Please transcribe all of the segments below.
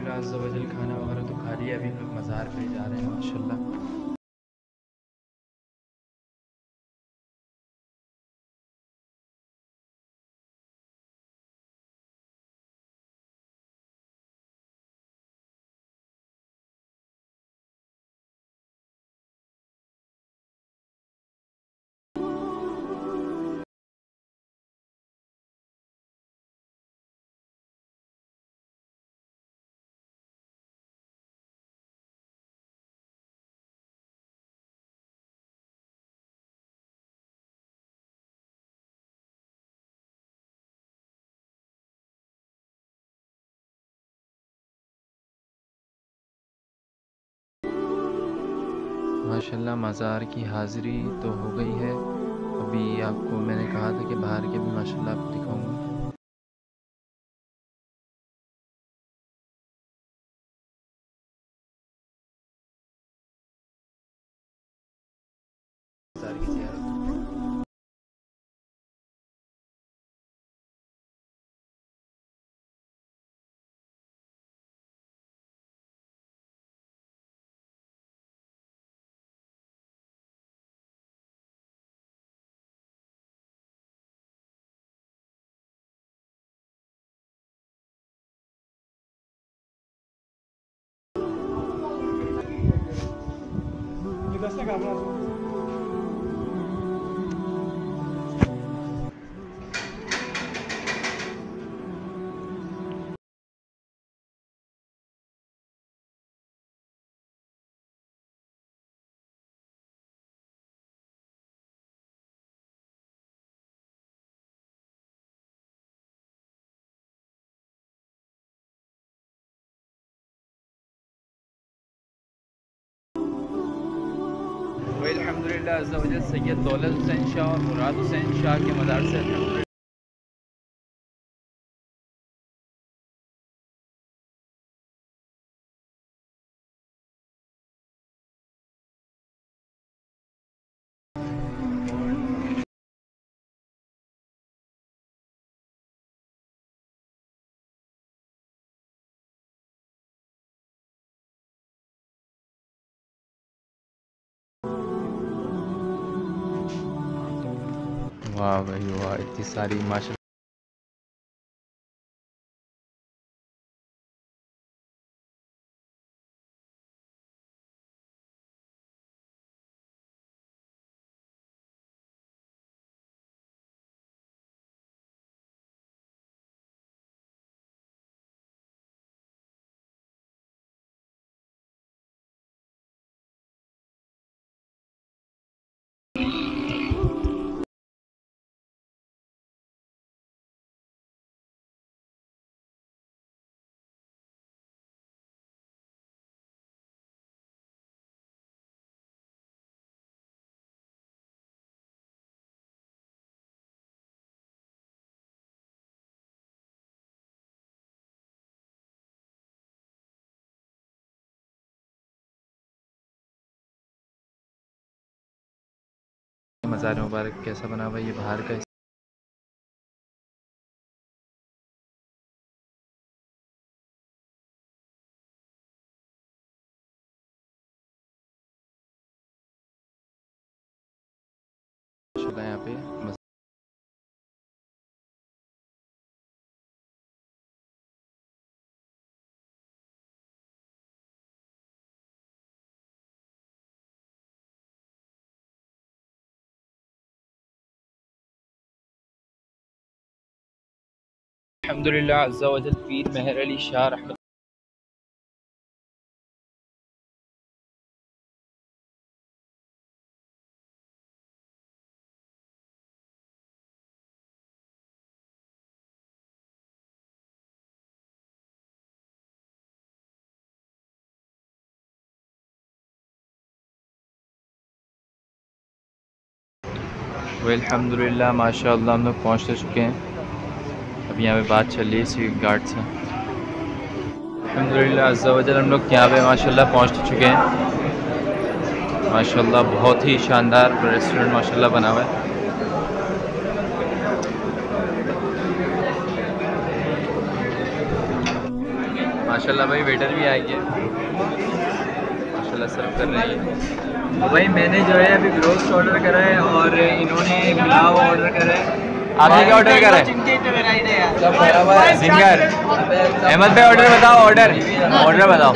अल्हम्दुलिल्लाह अज़्ज़ा वजल खाना वगैरह तो खा लिया। अभी हम लोग मज़ार पे जा रहे हैं माशाल्लाह। माशाल्लाह मज़ार की हाज़िरी तो हो गई है। अभी आपको मैंने कहा था कि बाहर के भी माशाल्लाह आपको दिखाऊंगा। मज़ार की ज़ियारत अल्हम्दुलिल्लाह अज़्ज़ा वजल सैयद दौलत हुसैन शाह और मुराद हुसैन शाह के मज़ार से अल्हम्दुलिल्लाह वाह भाई वाह, इतनी सारी माशा मज़ार मुबारक कैसा बना हुआ ये बाहर का। माशाल्लाह यहाँ पे अल्हम्दुलिल्लाह अज़्ज़ा वजल पीर मेहर अली शाह रहमत अल्हम्दुलिल्लाह माशाअल्लाह हम लोग पहुँच चुके हैं। अभी यहाँ पे बात चल रही है स्वीट गार्ड से। अल्हम्दुलिल्लाह अज़्ज़ा वजल हम लोग यहाँ पे माशाअल्लाह पहुँच चुके हैं। माशाअल्लाह बहुत ही शानदार रेस्टोरेंट माशाअल्लाह बना हुआ है। माशाल्लाह भाई वेटर भी आ गए, माशाल्लाह सर्व कर रहे हैं। तो भाई मैंने जो है अभी रोस्ट ऑर्डर करा है और इन्होंने पुलाव ऑर्डर करा है। आपने क्या ऑर्डर करा है? जिंगर। अहमद भाई ऑर्डर बताओ, ऑर्डर बताओ।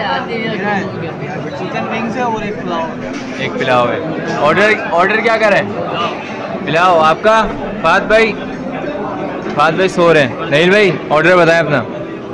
चिकन विंग्स है और एक पुलाव है। ऑर्डर क्या करा है? पुलाव। आपका? फात भाई सो रहे हैं। नहील भाई ऑर्डर बताएं अपना।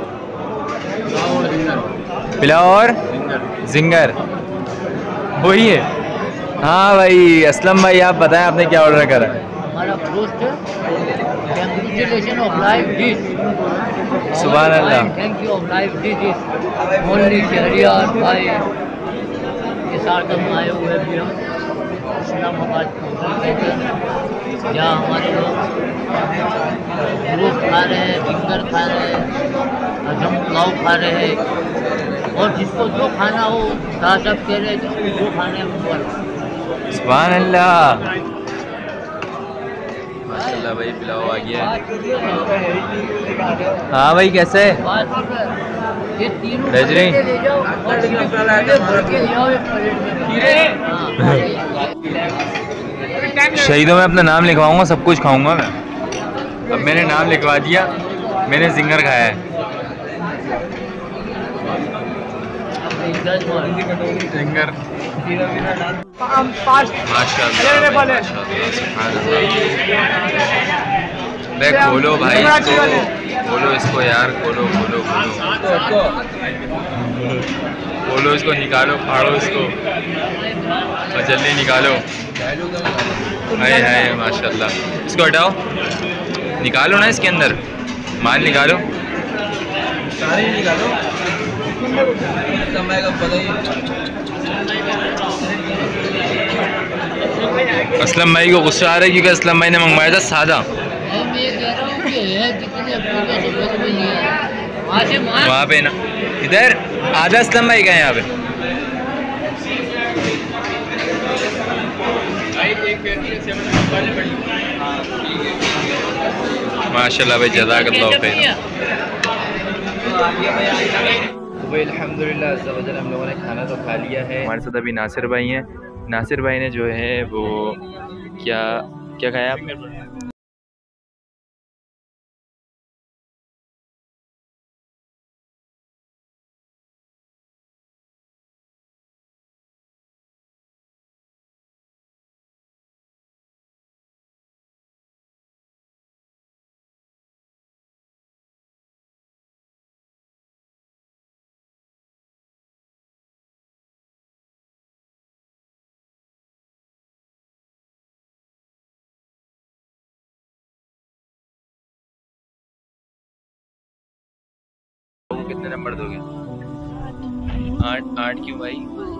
पुलाव और जिंगर वही है। हाँ भाई असलम भाई आप बताएं आपने क्या ऑर्डर करा है? हमारा रोस्ट है, congratulations of life dish. सुभान अल्लाह। Thank you of life dish is only Shahriar भाई के साथ हम आए हुए भी हम इस्लामाबाद जहाँ हमारे लोग रोस्ट खा रहे हैं, फिंगर खा रहे हैं, हजम पुलाव खा रहे हैं और जिसको जो खाना हो साहब कह रहे हैं जिसको जो खाना है वो। सुभान अल्लाह। माशाल्लाह भाई पुलाव आ गया है। हाँ भाई कैसे है? भेज रही? शहीदों में अपना नाम लिखवाऊंगा, सब कुछ खाऊंगा मैं। अब मैंने नाम लिखवा दिया, मैंने जिंगर खाया है। जिंगर मैं खोलो भाई इसको, खोलो इसको यार, खोलो इसको, निकालो, फाड़ो इसको और जल्दी निकालो। हाय हाय माशाल्लाह। इसको हटाओ, निकालो ना इसके अंदर माल निकालो, सारे निकालो। असलम भाई को गुस्सा आ रहा है क्योंकि असलम भाई ने मंगवाया था सादा। वहाँ पे ना, इधर आधा असलम भाई का है यहाँ पे। माशाल्लाह भाई जज़ाकल्लाह खैर। भाई अल्हम्दुलिल्लाह हम लोगों ने खाना तो खा लिया है। हमारे साथ अभी नासिर भाई हैं। नासिर भाई ने जो है वो क्या खाया आपने? कितने नंबर दोगे? 8 क्यों भाई?